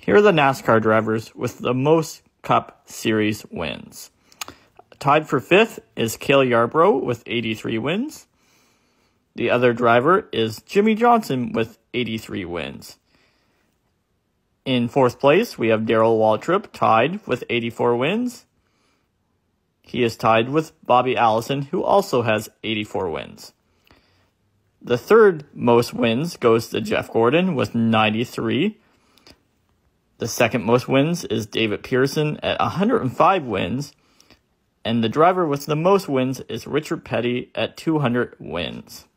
Here are the NASCAR drivers with the most Cup Series wins. Tied for 5th is Cale Yarborough with 83 wins. The other driver is Jimmy Johnson with 83 wins. In 4th place, we have Darrell Waltrip tied with 84 wins. He is tied with Bobby Allison, who also has 84 wins. The third most wins goes to Jeff Gordon with 93. The second most wins is David Pearson at 105 wins. And the driver with the most wins is Richard Petty at 200 wins.